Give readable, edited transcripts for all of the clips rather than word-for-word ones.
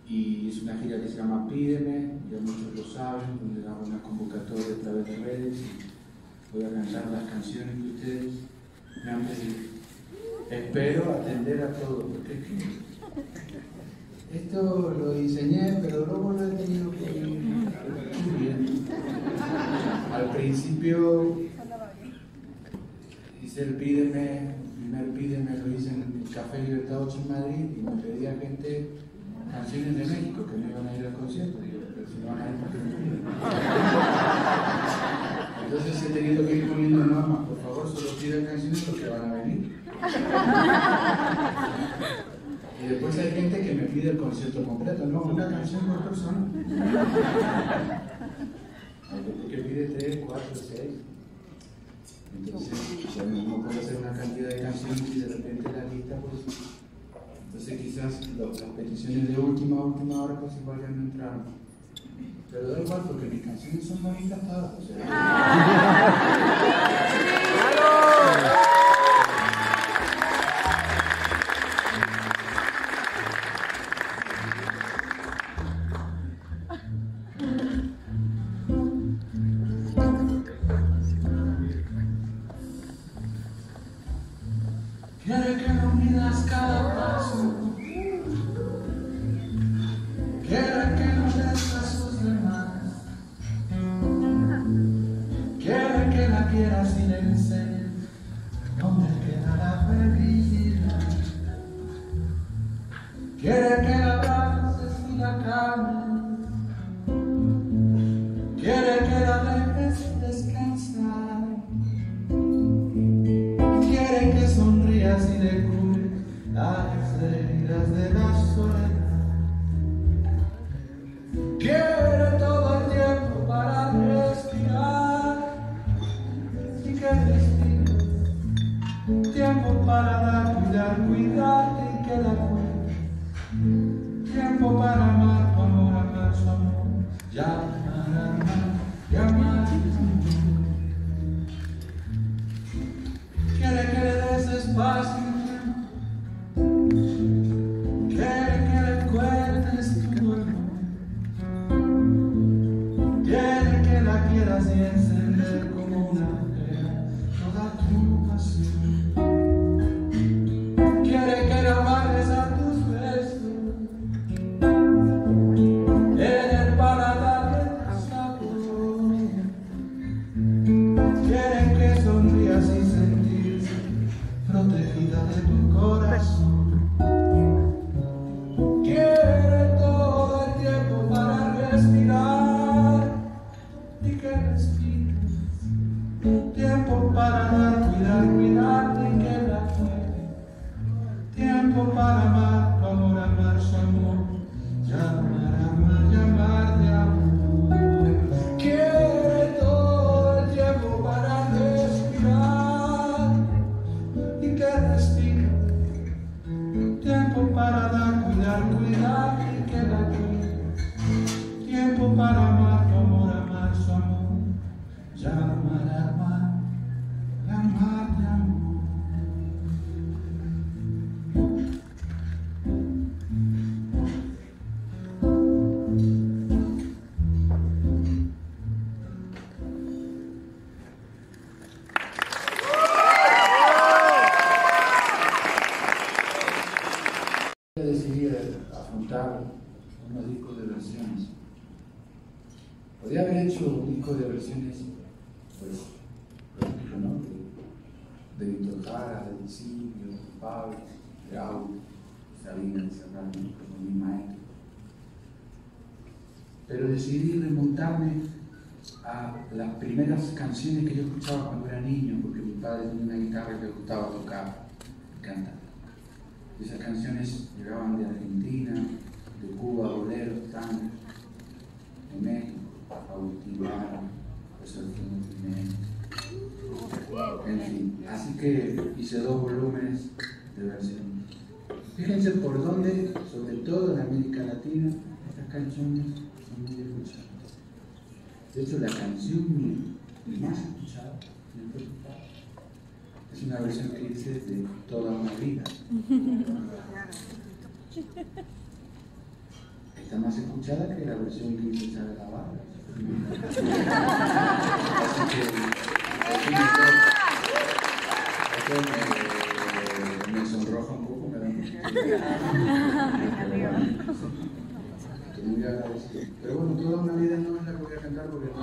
y es una gira que se llama Pídeme, ya muchos lo saben, donde hago una convocatoria a través de redes y voy a cantar las canciones que ustedes me han pedido. Espero atender a todo, porque es que esto lo diseñé, pero luego lo he tenido que ir puliendo. Al principio hice el Pídeme, el primer Pídeme lo hice en el Café Libertad 8 en Madrid y me pedía gente canciones de México que no iban a ir al concierto. Digo, pero si no van a ir, ¿por qué me piden? Entonces he tenido que ir poniendo normas, por favor, solo pidan canciones porque van a venir. Y después hay gente que me pide el concierto completo, no, una canción por persona. Hay gente que pide 3, 4, 6. Entonces, no puedo hacer una cantidad de canciones y de repente la lista, pues. Entonces, quizás las peticiones de última hora, pues igual ya no entraron. Pero da igual, porque mis canciones son bonitas todas. O sea, quiere que no midas cada paso, quiere que no des a sus demás, quiere que la quieras y le enseñes dónde queda la felicidad, quiere que la abraces y la calmes, quiere que la dejes descansar, quiere que sonrías y le cubres las heridas de la soledad. Quiere todo el tiempo para respirar y que respires, tiempo para dar, cuidarte y que la cuides, tiempo para amar, tu amor, amar su amor, llamar y amar. Quiere que le des espacio, quiere que le cuentes tu dolor, quiere que la quieras y encender como una hoguera toda tu pasión, quiere que la amarres a tus besos, en el paladar de tu sabor, quiere que sonrías y sentirse protegida de tu corazón. Quiere todo el tiempo para respirar y que respires, tiempo para dar, cuidarte y que la cuide, tiempo para amar, tu amor, amar su amor, llamar de amor. Quiere todo el tiempo para respirar y que respire, tiempo para dar, cuidar y que la cuide, tiempo para amar, tu amor, amar su amor, llamar de amor. Decidí afrontar unos discos de versiones. Podría haber hecho un disco de versiones, pues, por ejemplo, ¿no? De Víctor Jara, de Silvio, de Pablo, de Raúl, de Sabina, de Serrano, como mi maestro. Pero decidí remontarme a las primeras canciones que yo escuchaba cuando era niño, porque mi padre tenía una guitarra que le gustaba tocar y cantar. Esas canciones llegaban de Argentina, de Cuba, boleros, tangos, de México, Agustín Lara, José Jiménez, en fin. Así que hice 2 volúmenes de versiones. Fíjense por dónde, sobre todo en América Latina, estas canciones son muy escuchadas. De hecho, la canción más escuchada en el Spotify es una versión que hice de Toda una vida. está más escuchada que la versión que hizo Chávez Navarra. Así que esto me sonroja un poco, me da mucho. Estoy muy agradecido. Pero bueno, toda una vida no es la que voy a cantar porque no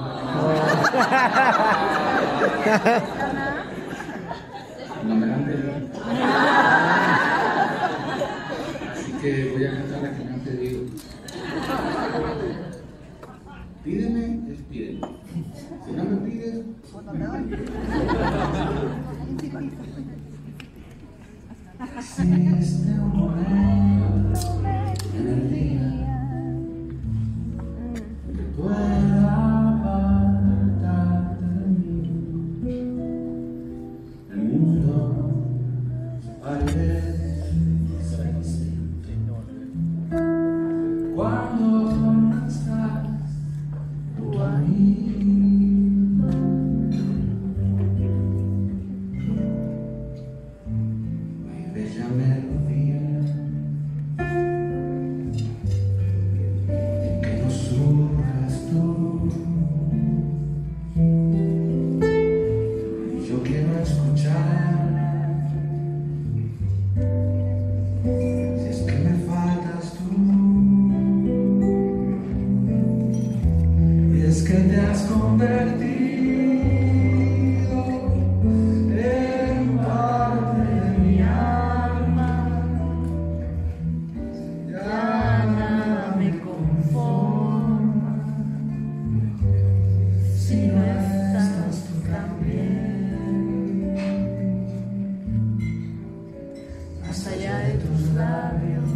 la me la han pedido. Así que voy a cantar la que me han pedido. Pídeme, es pídeme. Si no me pides, me pides. Existe un momento en el día que pueda apartarte de mí. El mundo parece cuando no estás junto a mí. Hay bella melodía que nos surjas tú. Yo quiero escuchar. Si es que me faltas tú, y es que te has convertido en parte de mi alma. Ya nada me conforma si no estás tú también. Más allá de tus labios,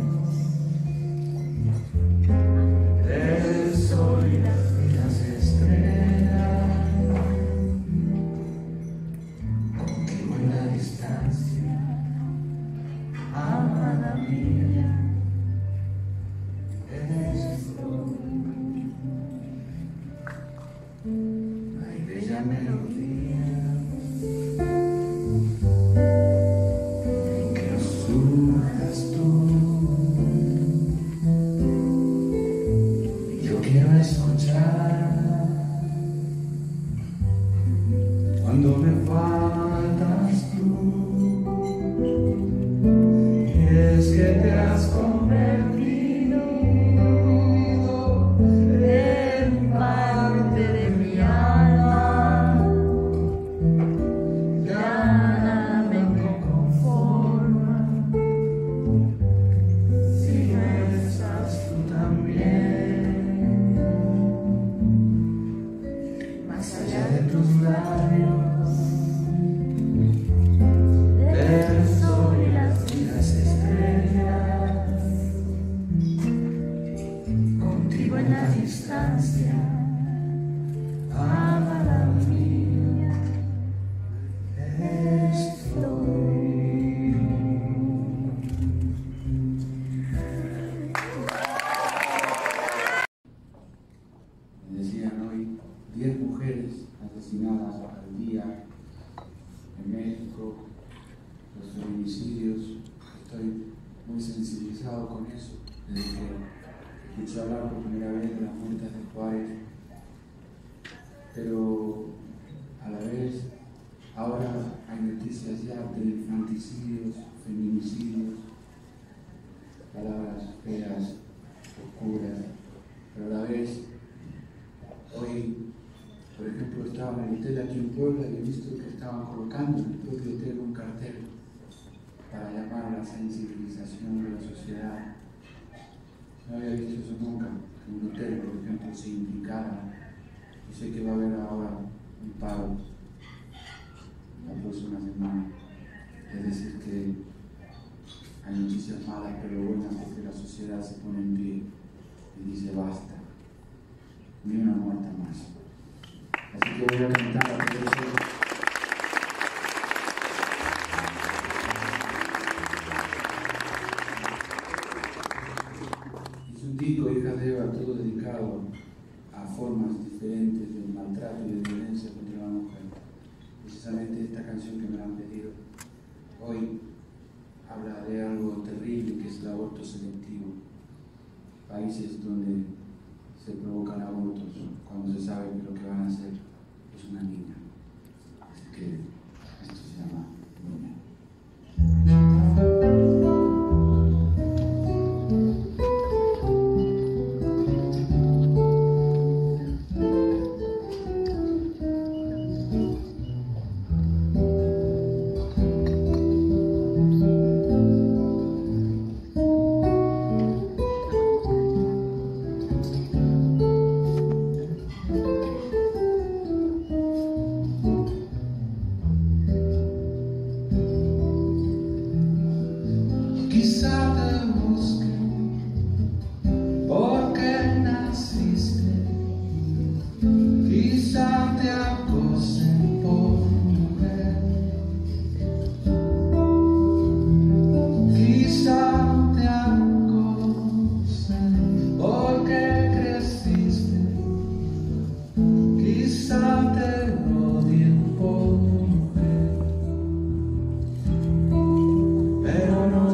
del sol y las estrellas, contigo en la distancia, amada mía, eres tú. Hay bella melodía que nos surjas tú. Yo quiero escuchar cuando me faltas tú. Y es que te has convertido en parte de mi alma. Ya nada me conforma si no estás tú también. Más allá de tus labios, del sol y las estrellas, contigo en la distancia, amada mía, estoy. Me decían hoy 10 mujeres asesinadas al día en México, los feminicidios. Estoy muy sensibilizado con eso desde que escuché hablar por primera vez de las muertes de Juárez, pero a la vez ahora hay noticias ya de infanticidios, feminicidios, palabras feas, oscuras, pero a la vez hoy, por ejemplo, estaba en el hotel aquí en Puebla y he visto que estaban colocando en el propio hotel un cartel para llamar a la sensibilización de la sociedad. No había visto eso nunca, que un hotel, por ejemplo, se implicara. Y sé que va a haber ahora un paro la próxima semana. Es decir, que hay noticias malas pero buenas porque la sociedad se pone en pie y dice basta, ni una muerta más. Así que voy a cantar a todos ustedes. Es un disco, Hijas de Eva, todo dedicado a formas diferentes de maltrato y de violencia contra la mujer. Precisamente esta canción que me la han pedido hoy habla de algo terrible que es el aborto selectivo. países donde se provocan abortos cuando se sabe que lo que van a hacer es una niña. Así que esto se llama niña. Quizá te busquen porque naciste, quizá te acosen por mujer, quizá te acosen porque creciste, quizá te odien por mujer, pero no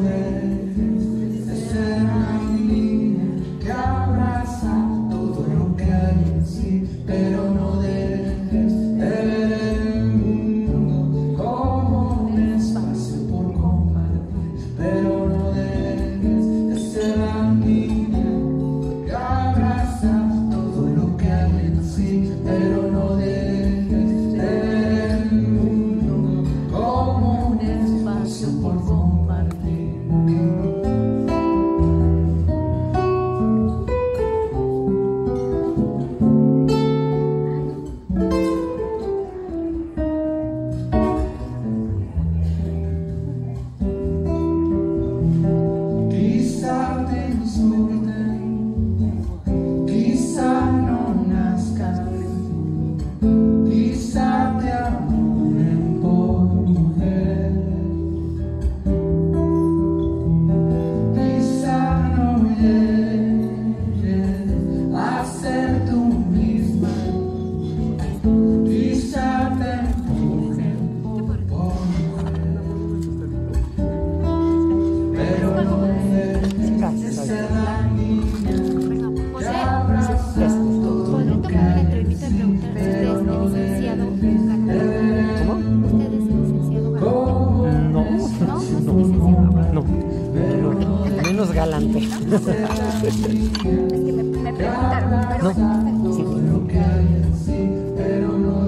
menos galante. Es que me preguntaron, No, sí. Pero no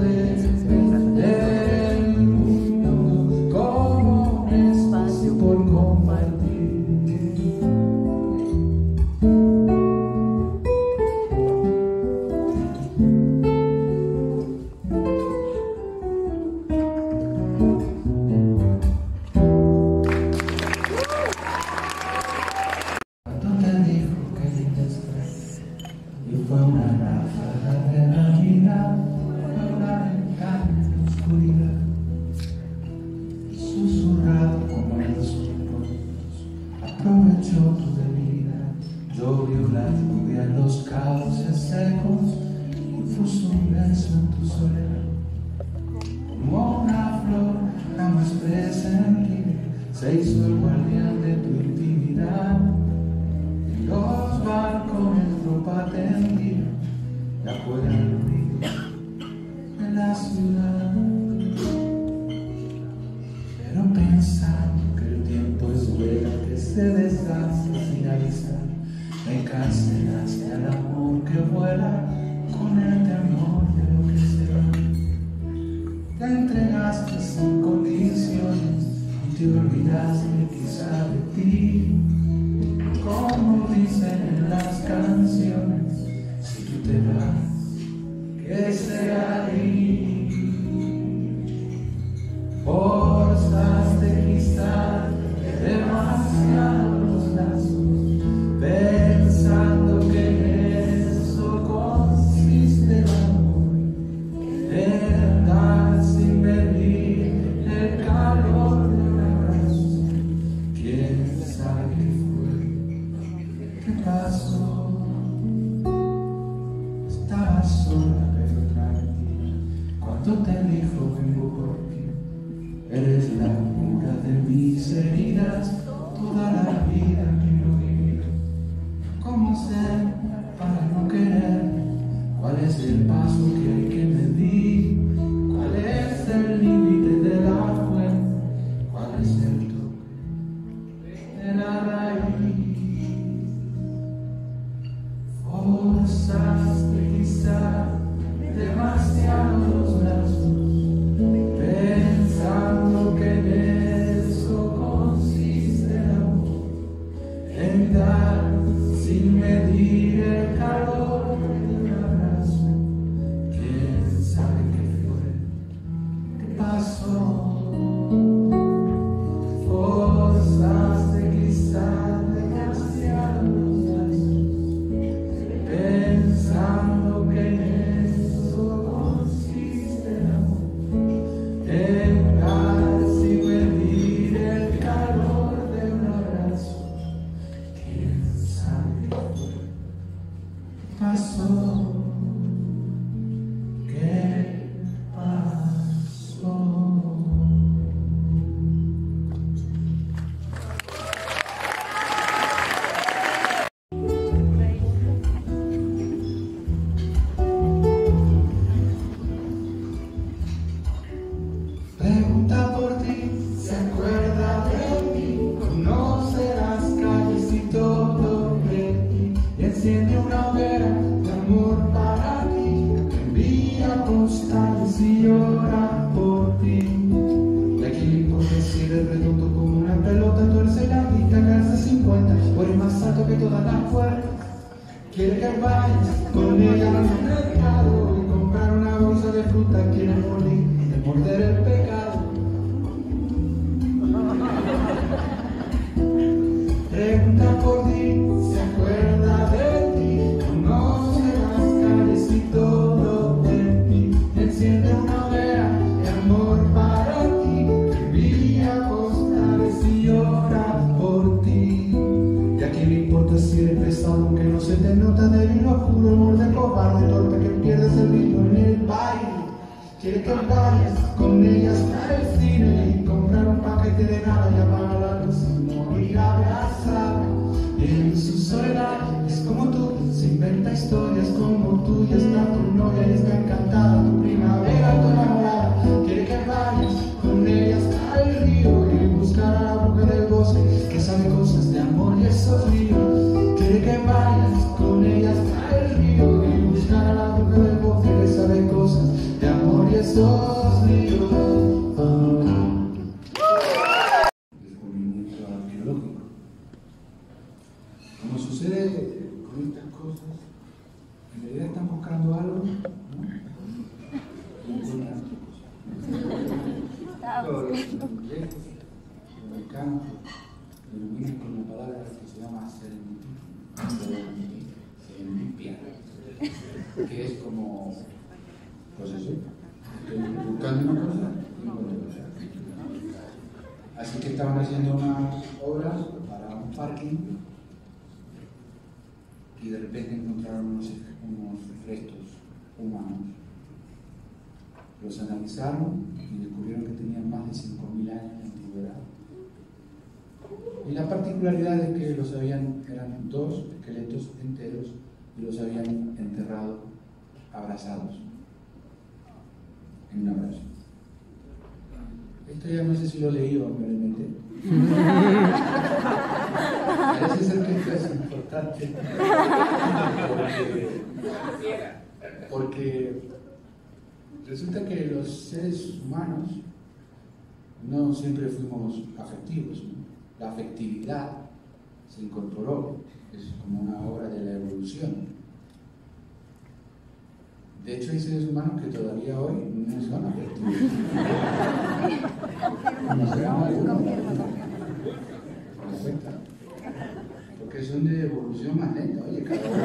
del mundo como un espacio por compartir. Fue una ráfaga de Navidad, fue una ventana en la oscuridad, susurrado como en los susurros, aprovechó tu debilidad, llovió la lluvia en los cauces secos, y puso un beso en tu soledad, como una flor jamás presentida, se hizo el guardián de tu intimidad. Los barcos en ropa tendida, afuera del río de la ciudad. Pero pensando que el tiempo es huella que se desgasta sin avisar, me cancelaste al amor que vuela con el temor de lo que será. Te entregaste sin condiciones y te olvidaste quizá de ti. Como dicen en las canciones, si tú te vas, ¿qué será de mí? Forzaste quizá demasiados lazos, pensando que en eso consiste el amor, en dar sin medir el calor de un abrazo. ¿Quién sabe qué fue? ¿Qué pasó? Estaba sola pero tranquila cuando te dijo vengo por ti. Eres la cura de mis heridas, toda la vida quiero vivir. ¿Cómo será? en dar sin medir el calor de un abrazo. ¿Quién sabe qué fue? ¿Qué pasó? Cosas de cristal demasiados lazos, pensando que en eso consiste el amor, en dar sin medir el calor de un abrazo. ¿Quién sabe qué fue? ¿Qué pasó? ¿Qué pasó? Pregunta por ti, se acuerda de mí, conoce las calles y todo de ti, y enciende una hoguera de amor para ti, envía postales y llora por ti. Y aquí le importa si eres redondo como una pelota, tuerce la vida, calza 50, o eres más alto que todas las puertas. Quiere que vayas con ella al mercado y comprar una bolsa de fruta, quiere morir de morder el pecado. Pregunta por ti, se acuerda de ti, conoce las calles y todo de ti, enciende una hoguera de amor para ti, envía postales y llora por ti. Y a quién le importa si eres pesado, aunque no se te nota de vino oscuro, humor de cobarde, torpe que pierdes el ritmo en el baile. Quiere que vayas con ellas al cine y comprar un paquete de nada y apagar la luz y morir abrazada. En su soledad es como tú, se inventa historias como tú, y está tu novia y está encantada, tu primavera, tu enamorada. Quiere que vayas con ellas al río y buscar a la bruja del bosque que sabe cosas de amor y esos ríos. Quiere que vayas con ellas al río y buscar a la bruja del bosque que sabe cosas de amor y esos ríos. Descubrimiento arqueológico. Como sucede con estas cosas, en realidad están buscando algo, ¿no? Y encuentran otra cosa. Los ingleses, los americanos, lo denominan con una palabra que se llama serendipia, que es como, pues eso, estoy buscando una cosa y encuentro otra. Así que estaban haciendo unas obras para un parking y de repente encontraron unos restos humanos. Los analizaron y descubrieron que tenían más de 5.000 años de antigüedad. Y la particularidad es que eran dos esqueletos enteros y los habían enterrado abrazados, en un abrazo. Esto ya no sé si lo leí o me lo inventé. Parece ser que esto es importante porque resulta que los seres humanos no siempre fuimos afectivos, ¿no? La afectividad se incorporó, es como una obra de la evolución. De hecho, hay seres humanos que todavía hoy no son afectivos. Porque son de evolución más lenta. Oye, cada uno.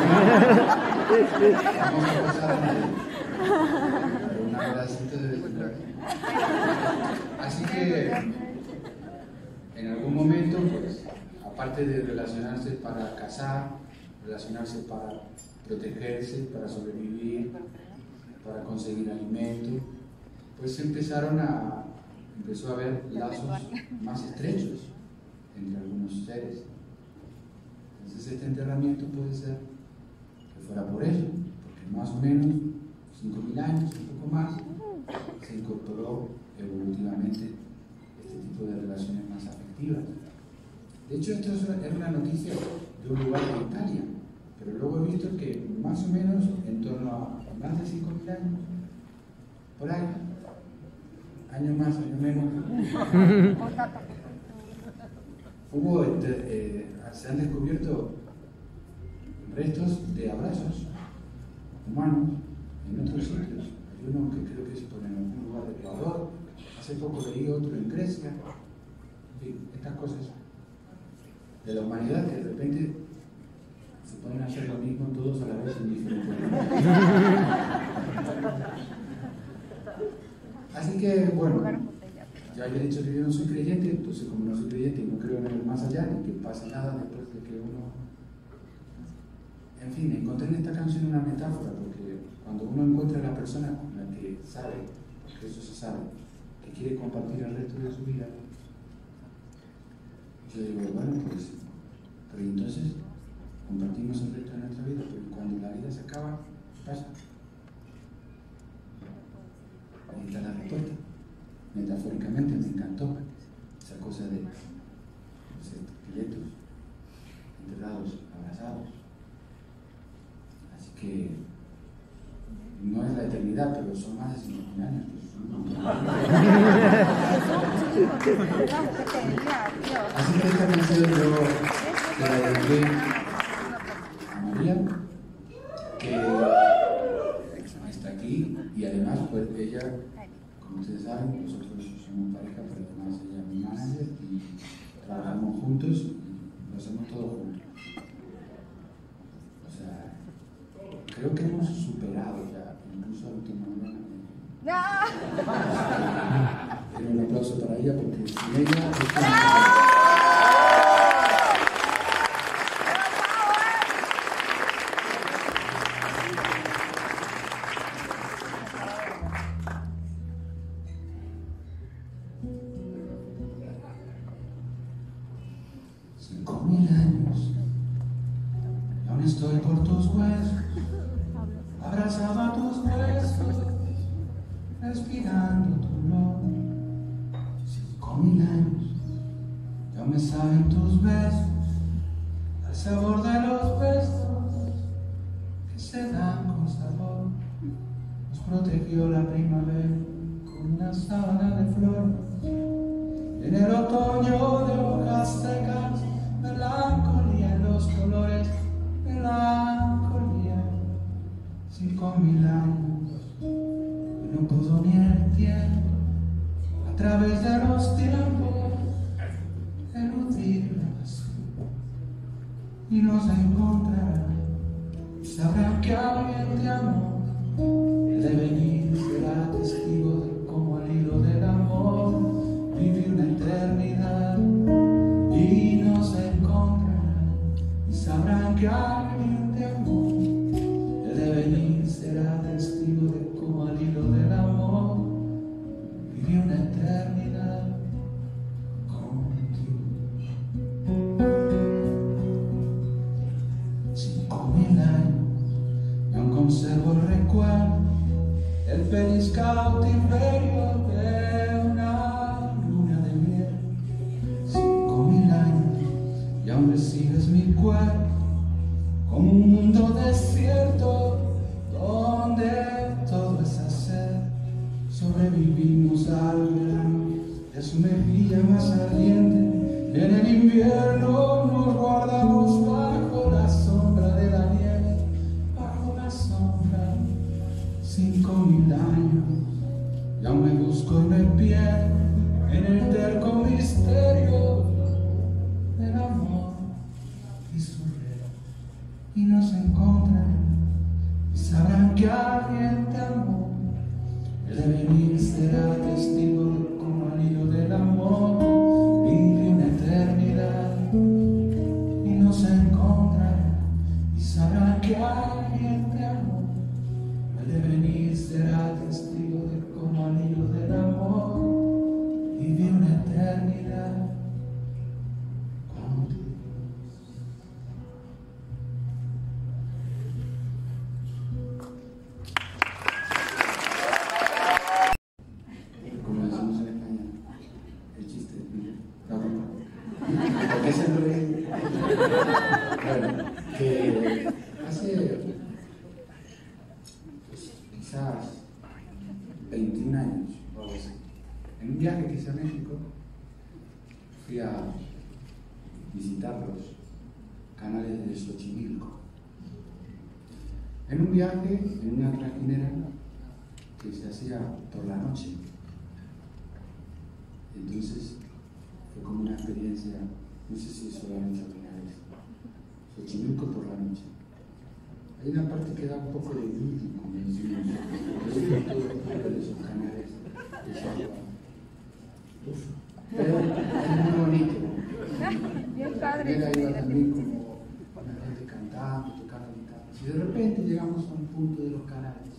Vamos a pasar una pedacito de desgracia. Así que en algún momento, pues, aparte de relacionarse para cazar, relacionarse para protegerse, para sobrevivir, para conseguir alimento, pues empezó a haber lazos más estrechos entre algunos seres. Entonces este enterramiento puede ser que fuera por eso, porque más o menos 5.000 años, un poco más, se incorporó evolutivamente este tipo de relaciones más afectivas. De hecho, esto es una noticia de un lugar de Italia, pero luego he visto que más o menos en torno a más de 5.000 años, por ahí, año más, año menos, se han descubierto restos de abrazos humanos en otros sitios. Hay uno que creo que es por en algún lugar de Ecuador, hace poco leí otro en Grecia, en fin, estas cosas de la humanidad que de repente se pueden hacer lo mismo todos a la vez en diferentes lugares. Así que, bueno, ya he dicho que yo no soy creyente, entonces como no soy creyente y no creo en el más allá, ni que pase nada después de que uno... En fin, encontré en esta canción una metáfora, porque cuando uno encuentra a la persona con la que sabe, porque eso se sabe, que quiere compartir el resto de su vida, yo digo, bueno, pues, pero entonces compartimos el resto de nuestra vida, pero cuando la vida se acaba, ¿qué pasa? Ahí está la respuesta. Metafóricamente me encantó esa cosa de los esqueletos enterrados, abrazados. Así que no es la eternidad, pero son más de 5.000 años. Así que esta canción yo la dediqué a María, que está aquí, y además pues ella, como ustedes saben, nosotros somos pareja, pero además ella es mi manager y trabajamos juntos y lo hacemos todo juntos. O sea, creo que hemos superado ya, incluso a última hora. Quiero un aplauso para ella porque sin ella... Estoy por tus huesos, abrazado a tus huesos, respirando tu olor. 5.000 años, ya me saben tus besos, al sabor de los besos que se dan con sabor. Nos protegió la primavera con una sábana de flores. En el otoño de hojas secas, melancolía en los colores. Melancolía, 5.000 años, no pudo ni el tiempo, a través de los tiempos, eludir la basura, y nos encontrará, sabrá que alguien te amó, el devenir será testigo de cómo al hilo del amor vive una eternidad, y nos encontrará, y sabrán que alguien te amó, el devenir será testigo de cómo al hilo del amor vivió una eternidad contigo. 5.000 años, y aún conservo el recuerdo, el feliz cautiverio de una luna de miel. 5.000 años, y aún recibes mi cuerpo como un mundo desierto donde todo es hacer. Sobrevivimos al verano de su mejilla más ardiente. En el invierno nos guardamos bajo la sombra de la nieve, bajo la sombra. 5.000 años, y aún me busco y me pierdo en el terco misterio del amor y su y nos encontrarán y sabrán que alguien te amó, el devenir será testigo de cómo al hilo del amor vive una eternidad, y nos encontrarán y sabrán que alguien te amó, el devenir será testigo de cómo al hilo del amor vive una eternidad. Bueno, que hace pues, quizás 21 años o algo así, en un viaje que hice a México, fui a visitar los canales de Xochimilco. En un viaje, en una trajinera que se hacía por la noche. Entonces fue como una experiencia, no sé si eso lo han hecho alguna vez. Xochimilco por la noche. Hay una parte que da un poco de yuyu, como decimos, todo de esos canales de esa agua. Pero es muy bonito. Bien padre. Era iba también como una gente cantando, tocando guitarra. Y de repente llegamos a un punto de los canales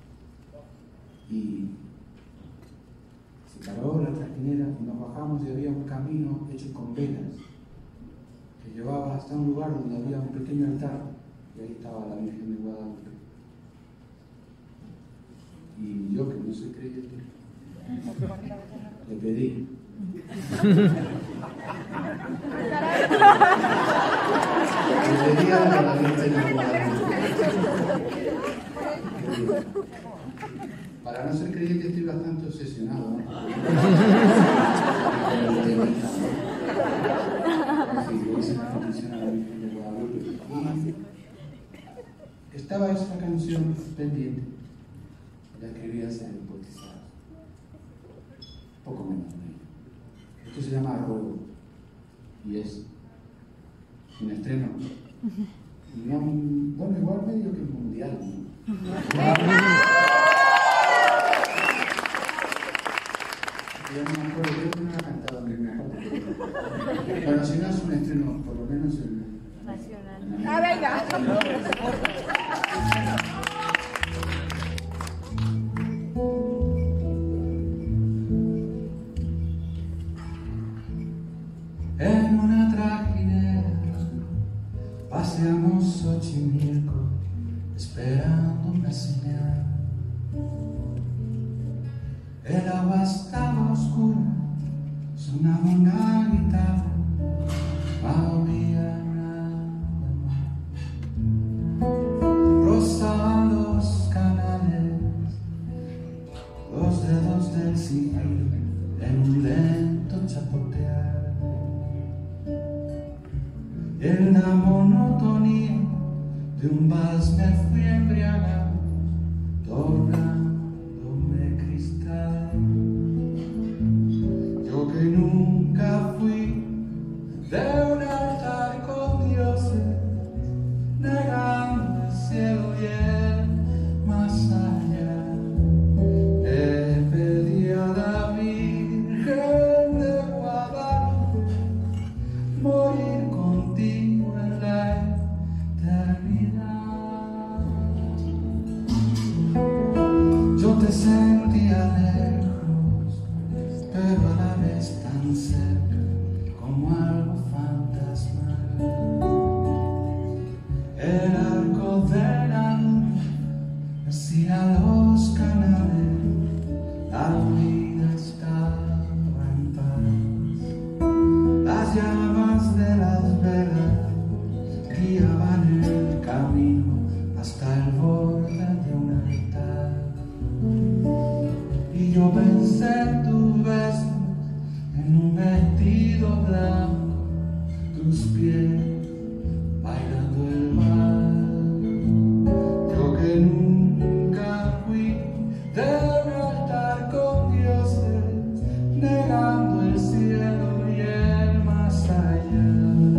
y se paró la trajinera y nos bajamos y había un camino hecho con velas que llevaba hasta un lugar donde había un pequeño altar y ahí estaba la Virgen de Guadalupe. Y yo, que no soy creyente, le pedí a la Virgen de Guadalupe. Para no ser creyente estoy bastante obsesionado, ¿no? Sí, yo hice una petición a la Virgen de Guadalupe. Y estaba esta canción pendiente. La escribí hace bautizados. Poco menos de ella. Esto se llama Ruego. Y es un estreno. No, bueno, igual medio que mundial, ¿no? Yo no me acuerdo, creo que no la he cantado en ninguna parte. Bueno, si no es un estreno, por lo menos en Nacional. ¡Ah, venga! En una trajinera paseamos Xochimilco esperando una señal. El agua estaba oscura, sonaba una guitarra, no había nada más. Rozaban los canales, los dedos del siglo en un lento chapotear. En la monotonía de un vals me fui embriagando, tornándome cristal. Yo que nunca fui de un altar con dioses, negando el cielo y el más allá, le pedí a la Virgen de Guadalupe morir contigo en la eternidad. Yo te sentía lejos, pero a la vez tan cerca, como algo fantasmal. El arco de la luna hacía los canales, la vida estaba en paz. Las llamas de las velas guiaban el camino hasta el borde de un altar. Y yo pensé en tus besos, en un vestido blanco, tus pies bailando el mar. Yo que nunca fui de un altar con dioses, negando el cielo y el más allá,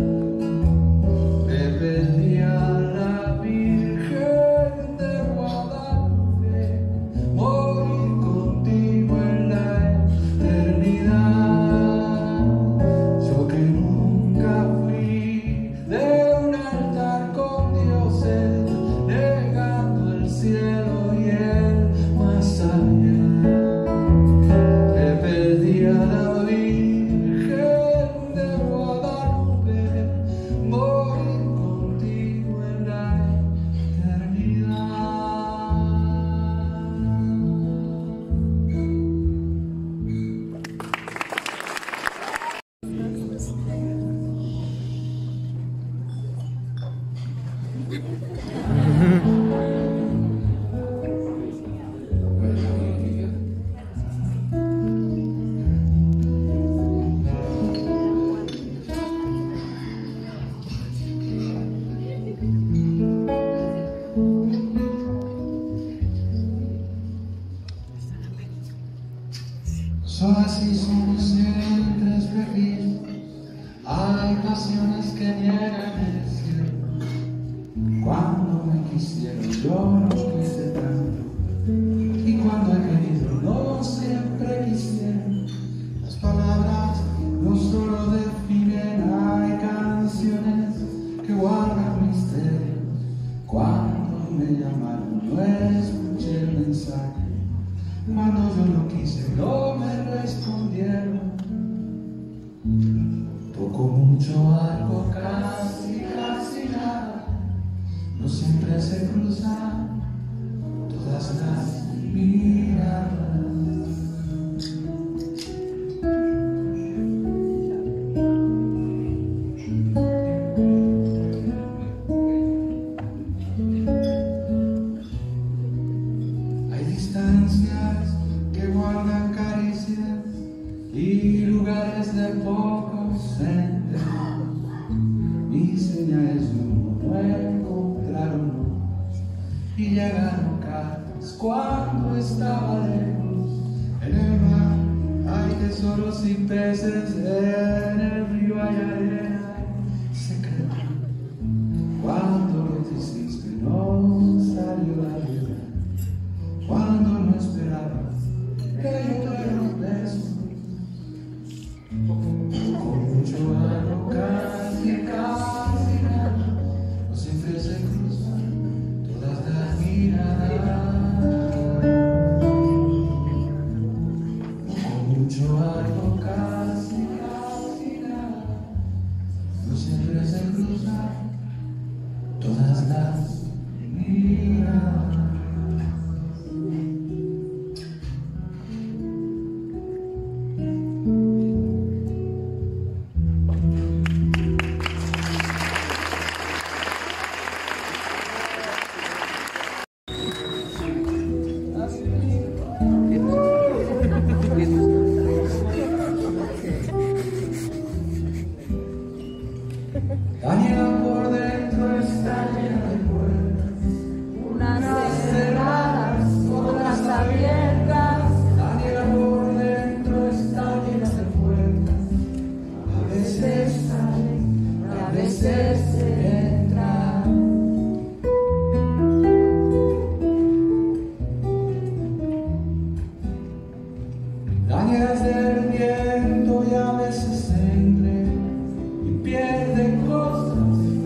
le pedí a la Virgen de Guadalupe morir contigo en la eternidad. Yo que nunca fui de un altar con dioses, negando el cielo y el más allá, le pedí a la Virgen de Guadalupe morir contigo en la eternidad. así somos siempre espejismos. Hay pasiones que niegan el cielo. Cuando me quisieron yo no quise tanto, y cuando he querido no siempre quisieron. Las palabras no solo definen, hay canciones que guardan misterios. Cuando me llamaron no escuché el mensaje, cuando yo lo quise no me respondieron. Poco, mucho, algo, casi, casi nada. No siempre se cruzan todas las miradas. Hay distancias que guardan caricias y lugares de pocos senderos. Mi señales de un no encontraron y llegaron cartas cuando estaba lejos. En el mar hay tesoros y peces, en el río hay arena y secreto. Cuando lo hiciste no salió la vida, cuando no esperabas que yo te diera un beso. Con mucho algo, casi, casi nada. No siempre se cruzan todas las miradas. Con mucho algo, casi, casi nada. No siempre se cruzan todas las miradas. Daniela por dentro está llena de puertas, Unas cerradas, otras abiertas. Daniela por dentro está llena de puertas. A veces sale, a veces entra. Daniela es del viento y a veces se entre y pierde cosas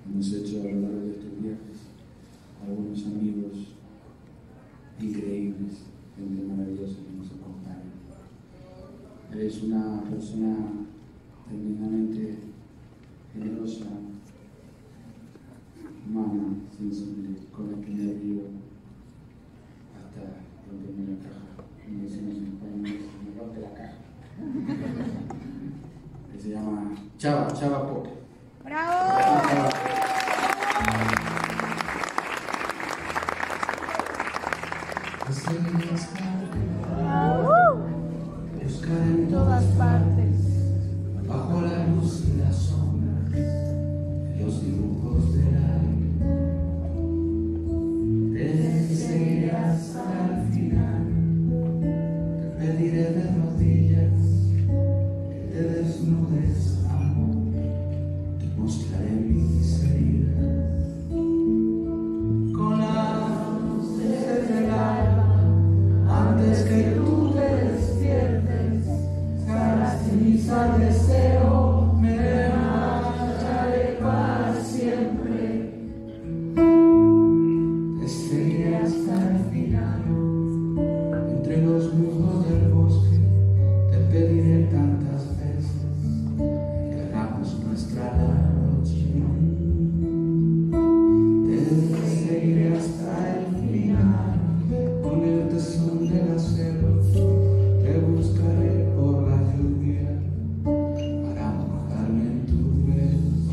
Hemos hecho a lo largo de estos viajes algunos amigos increíbles, gente maravillosa que nos acompaña. Eres una persona tremendamente generosa, humana, sensible, con la que me río hasta romperme la caja. Como decimos en España, me rompe la caja. Que se llama Chava Poker. ¡Bravo! Buscar en todas partes, bajo la luz y las sombras, los dibujos del aire. Te seguiré hasta el final, te pediré de rodillas que te desnudes, amor, te mostraré mis heridas. Con las luces del alba, antes que tú te despiertes, caracteriza el deseo, me marcharé para siempre. Te seguiré hasta el final, entre los musgos del bosque, te pediré tantas veces que hagamos nuestra noche. Te seguiré hasta el final, con el tesón del acero, te buscaré por la lluvia para mojarme en tu beso.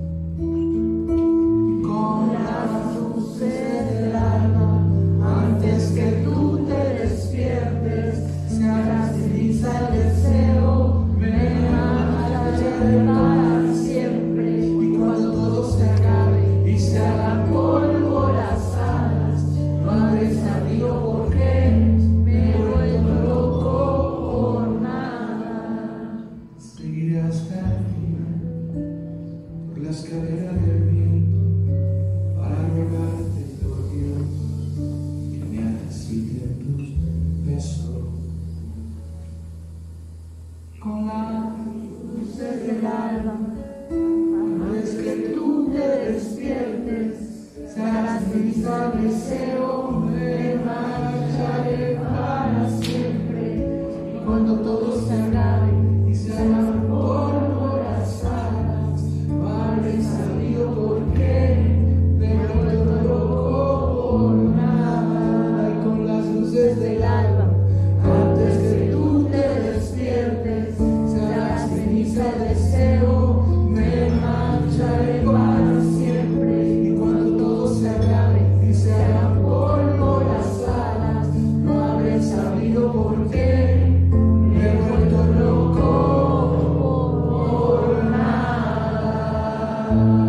Con las luces del alba, antes que tú te despiertes, se caracteriza el deseo, me marcharé para siempre. Y cuando todo se acabe y se haga polvo las alas, no habré sabido por qué me he vuelto loco por nada. Seguiré hasta el final, por la escalera del viento, para rogarte por Dios que me hagas sitio en tus besos. Con las luces del alba, antes que tú te despiertes, se caracteriza el deseo, me marcharé para siempre. Y cuando todo se acabe y se haga polvo las alas, no habré sabido por qué me he vuelto loco por nada. Y con las luces del alba, antes que tú te despiertes, se caracteriza el deseo, me marcharé para siempre. Y cuando todo se acabe y se haga polvo las alas, no habré sabido por qué me he vuelto loco por nada.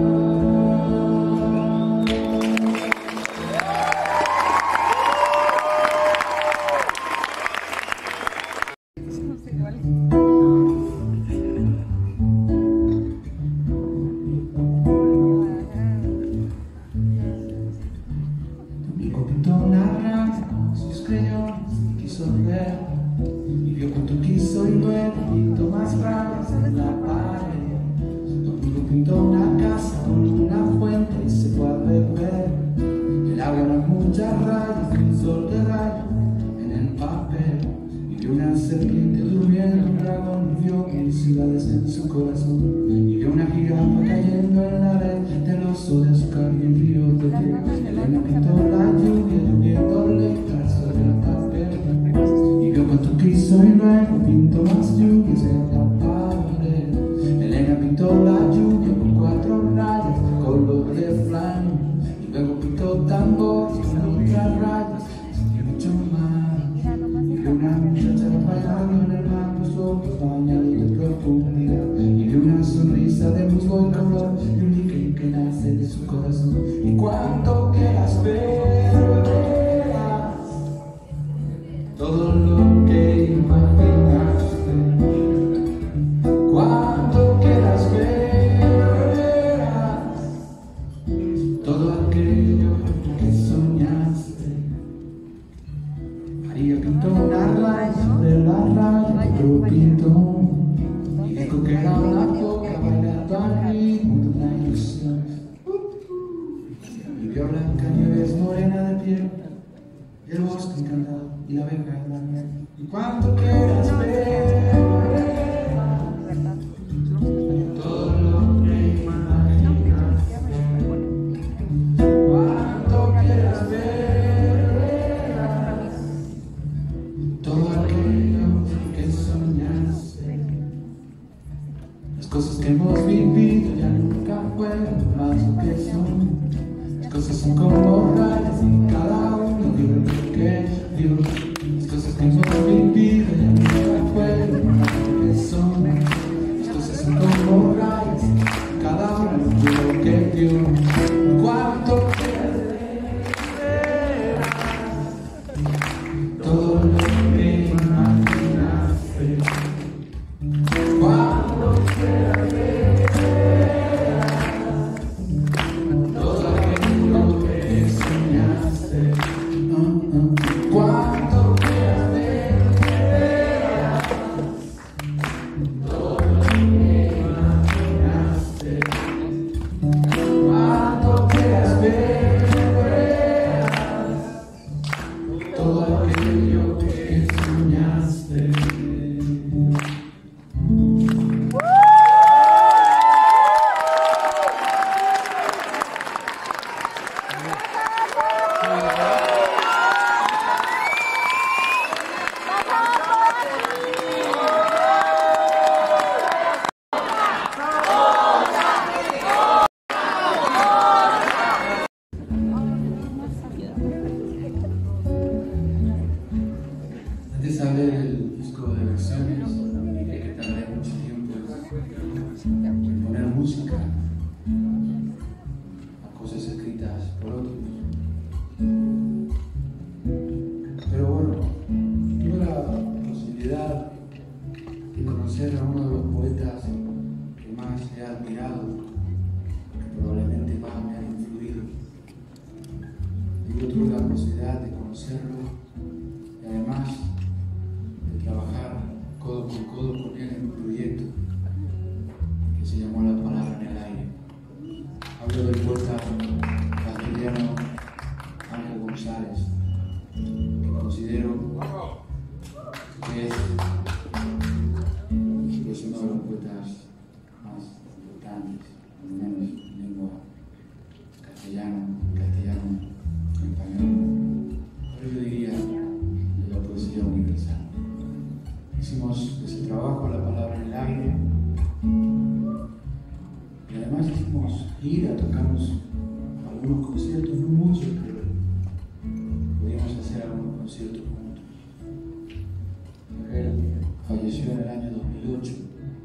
Domingo pintó una rana con sus crayones y quiso ver, y vio cuánto quiso y luego pintó más ranas en la pared. Domingo pintó una casa con una fuente y se fue a beber. El agua era muchas rayas y el sol de rayo en el papel. Y vio una serpiente durmiendo, un dragón, y vio mil ciudades en su corazón. Y vio una jirafa cayendo en la red del oso de azúcar y en río de piel. Elena pintó la lluvia lloviendo lenta sobre el papel. Y vio cuánto quiso y luego pintó más lluvias en la pared. Elena pintó la lluvia con 4 rayas de color de flan. Y luego pintó tambores con otras rayas y mucho más. Y vio una muchacha bailando en el mar, los ojos bañados de profundidad. Y vio una sonrisa de musgo y color y un líquido que nace de su corazón. Y cuánto quieras ver, verás todo lo que imaginaste. Cuánto quieras ver, verás todo aquello que soñaste. María pintó una raya sobre la raya que otro pintó, y dijo que era una foca bailando al ritmo de una ilusión. lluvia blanca, nieves morena de piel, y el bosque encantado y la abeja en la miel. Y cuanto quieras ver, todo lo que imaginas, cuanto quieras ver, todo aquello que soñaste, las cosas que hemos vivido ya nunca fueron más lo que son. Las cosas son como rayas y cada uno dio lo que dio. Las cosas que hemos vivido ya nunca fueron más lo que son. Las cosas son como rayas y cada uno dio lo que dio. Cuánto todo lo que imaginaste, cuando quieras ver todo aquello que soñaste, cuando quieras ver todo lo que imaginaste, cuando quieras ver todo aquello que soñaste. Antes de hablar del disco de versiones, dije que tardé mucho tiempo en poner música a cosas escritas por otros. Pero bueno, tuve la posibilidad de conocer a uno de los poetas que más he admirado, que probablemente más me ha influido. Y yo tuve la posibilidad de conocerlo y además de trabajar codo con codo con él en un proyecto que se llamó La Palabra en el Aire. Hablo del poeta castellano Ángel González, que considero que es uno de los poetas más importantes, al menos en lengua castellano, español, pero yo diría de la poesía universal. Hicimos ese trabajo, La Palabra en el Aire, y además hicimos gira, tocamos algunos conciertos, no muchos, pero pudimos hacer algunos conciertos juntos. Él falleció en el año 2008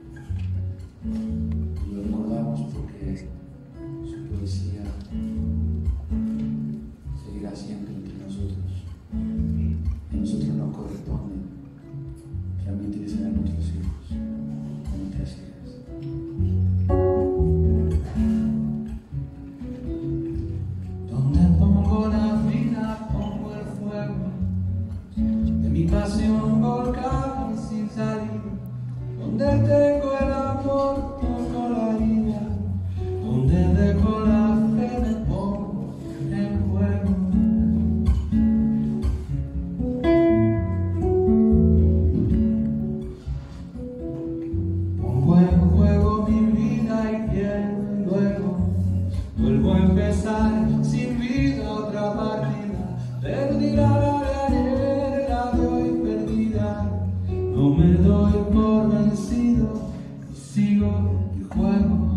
y lo recordamos porque su poesía seguirá siempre entre nosotros. Y a nosotros nos corresponde transmitirse a nuestros hijos, a nuestras hijas. Donde pongo la vida, pongo el fuego de mi pasión volcada y sin salir. Donde tengo el amor, pongo la vida. Donde dejo la fe, me pongo en juego. Pongo en juego mi vida y pierdo luego. Vuelvo a empezar sin vida otra partida. Perdida la de ayer, la de hoy perdida. No me doy por vencido y sigo y juego.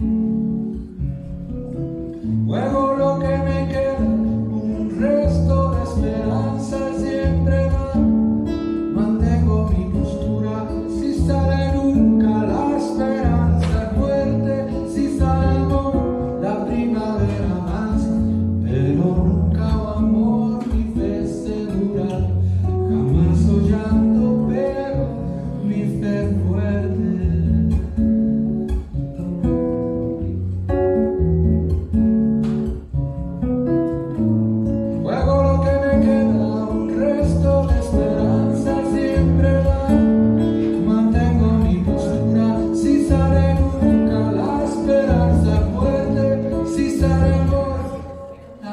Juego lo que me queda, un resto de esperanza siempre va. Mantengo mi postura, si sale nunca la esperanza fuerte, si sale amor, la primavera avanza, pero nunca va amor ni fe segura, jamás hollando, pero mi fe fuerte. Juego lo que me queda, un resto de esperanza siempre va. Mantengo mi postura, si sale nunca la esperanza fuerte, si sale amor,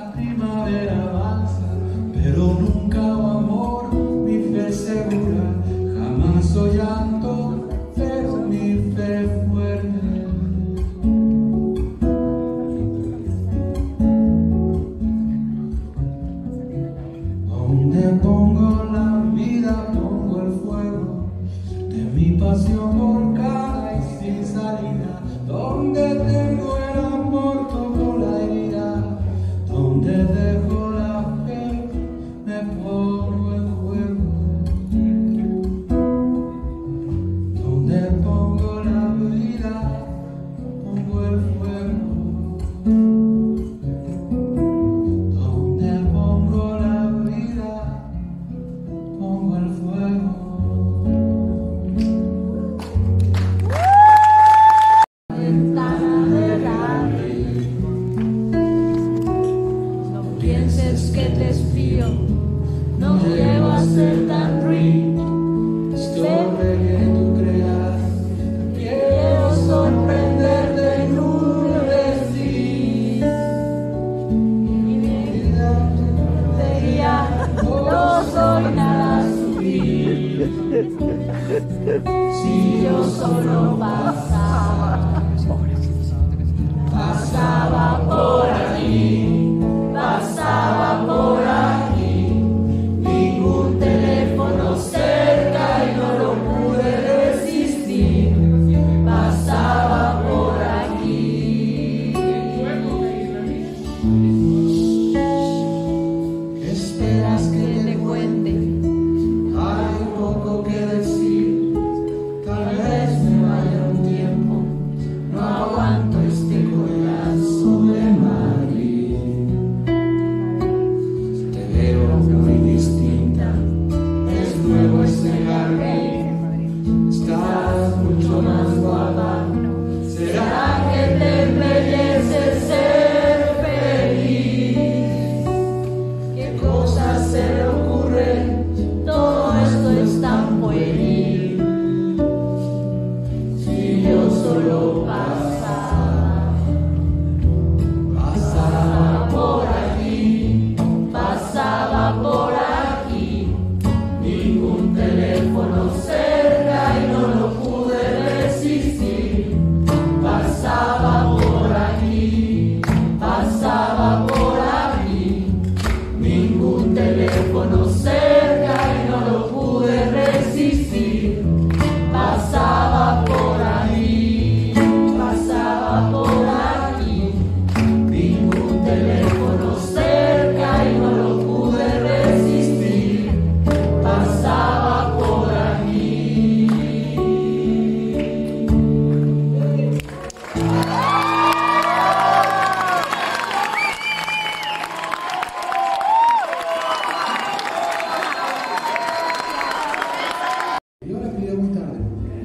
ser tan rico, estorbe que tú creas. Quiero sorprenderte en un desliz. Mi vida te guía, no soy nada sutil. Si yo solo pasaba por aquí, pasaba por aquí, ningún teléfono cerca y no lo pude resistir, pasaba por aquí. ¿Esperas que te cuente? Hay poco que decir, tal vez me vaya un tiempo, no aguanto este corazón de Madrid. Te veo muy distinta, es nuevo este jardín, estás mucho más guapa. ¿Será que te embellece ser feliz? ¿Qué cosas se le ocurren? Todo esto es tan pueril. Si yo solo pasaba por aquí, pasaba por aquí, ningún teléfono cerca y no lo pude resistir, pasaba por aquí, pasaba por aquí, ningún teléfono cerca y no lo pude resistir, pasaba por aquí, pasaba por aquí, ningún teléfono cerca y no lo pude resistir, pasaba por aquí. Yo la pidió muy tarde.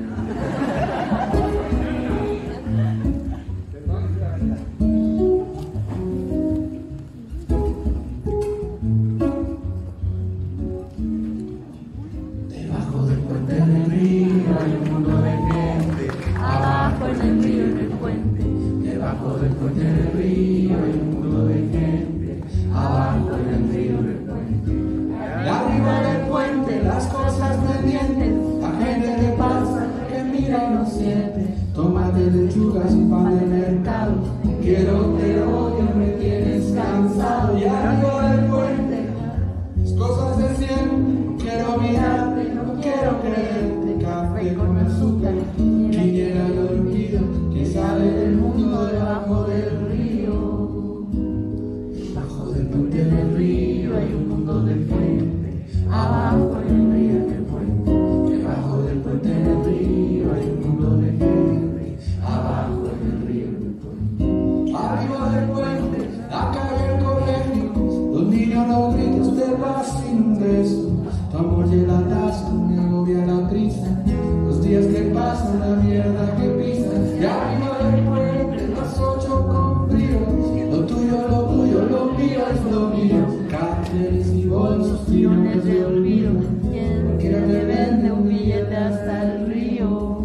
Debajo del puente del río hay un mundo de gente. Abajo en el río, en el puente, Debajo del puente del río hay un mundo de gente. Abajo en el río, en el puente. Y arriba del puente las cosas pendientes. La gente que pasa, que mira y no siente. Tomate, lechugas y pan de mercado. Quiero, te odio, me tienes cansado. Y arriba del puente las cosas de siempre. Quiero mirarte, no quiero creerte. Café con azúcar, niñera y olvido que sale del mundo debajo del río. Debajo del puente del río hay un mundo de gente. Abajo en el río, en el puente. Debajo del puente del río hay un mundo de gente. Abajo en el río, en el puente. Arriba del puente, la calle, el colegio. Los niños, los gritos, te vas sin un beso. Tu amor llena el atasco, me agobia la prisa. Los días que pasan, la mierda que pisas. Y arriba del puente, las 8 con frío. Lo tuyo, lo mío es lo mío. Carteles y bolsos, millones de olvido. que te vende un billete hasta el río.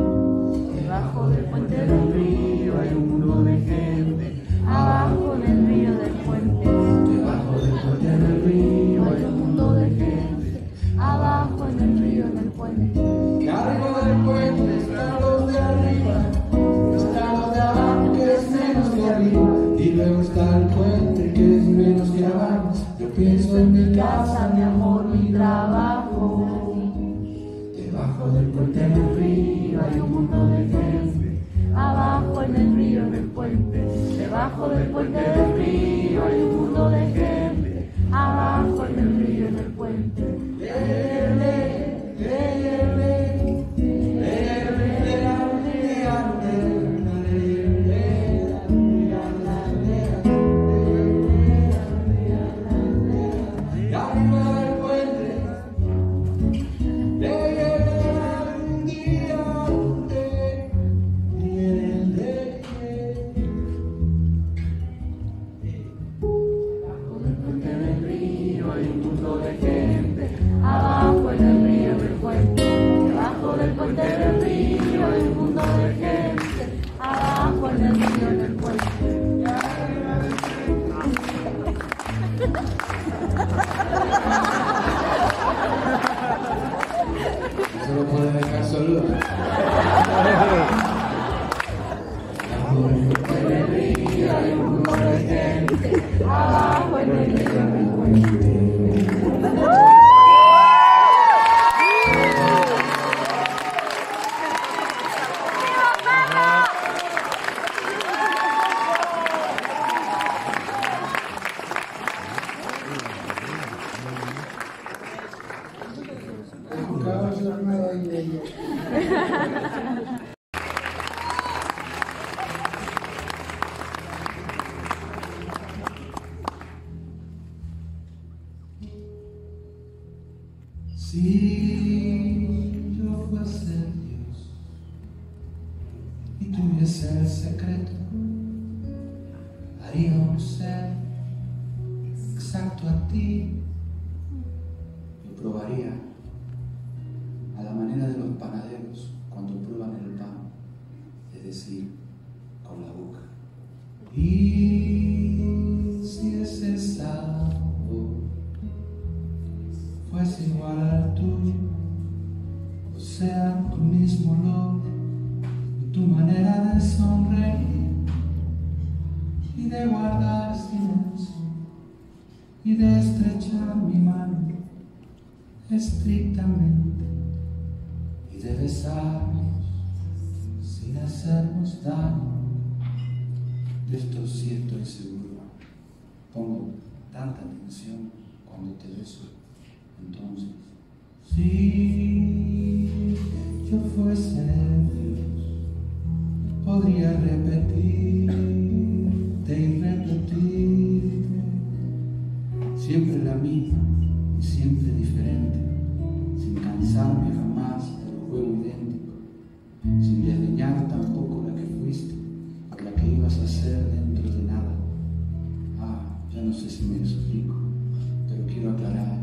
Debajo del puente del río hay un mundo de gente. Abajo en el río del puente. Debajo del puente del río Hay un mundo de gente. Abajo en el río, en el puente. y arriba del puente están los de arriba. Están los de abajo, que es menos de arriba. Y luego está el puente, que es menos que abajo. Yo pienso en mi casa, Mi amor, mi trabajo. debajo del puente del río hay un mundo de gente. Abajo en el río, en el puente. Debajo del puente del río hay un mundo de gente. Abajo en el río, en el puente. Y arriba del puente Abajo abajo en el que yo me encuentre. Si yo fuese Dios y tuviese el secreto, haría un ser exacto a ti. Lo probaría a la manera de los panaderos cuando prueban el pan, es decir, con la boca. Y si ese sabor fuese igual al tuyo, o sea, tu mismo olor y tu manera de sonreír y de guardar silencio y de estrechar mi mano estrictamente y de besarnos sin hacernos daño. De esto sí estoy seguro. Pongo tanta atención cuando te beso. Entonces, si yo fuese Dios, podría repetirte y repetirte, siempre la misma y siempre diferente, sin cansarme jamás del juego idéntico, sin desdeñar tampoco la que fuiste o la que ibas a ser dentro de nada. Ya no sé si me explico, pero quiero aclarar.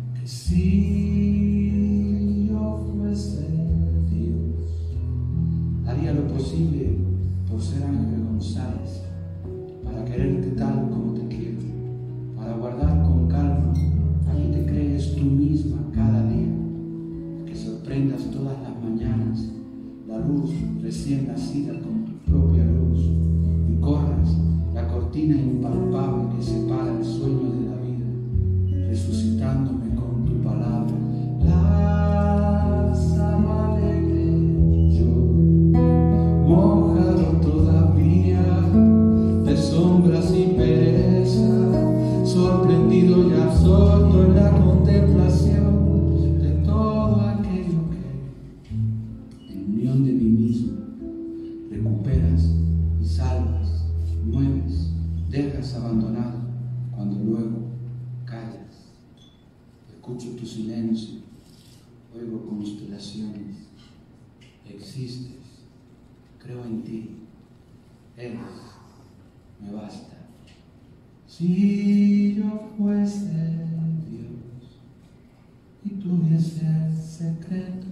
Si yo fuese Dios, haría lo posible por ser Ángel González, para quererte tal como te quiero, para guardar con calma a que te crees tú misma cada día, que sorprendas todas las mañanas la luz recién nacida con tu propia luz y corras la cortina impalpable que separa el sueño de la vida, resucitándome con tu palabra. Lázaro alegre yo, mojado todavía de sombras y pereza, sorprendido y absorto en la contemplación de todo aquello que, en unión de mí mismo, recuperas y salvas, mueves, dejas abandonado cuando luego callas. Escucho tu silencio, oigo constelaciones, existes, creo en ti, eres, me basta. Si yo fuese Dios y tuviese el secreto,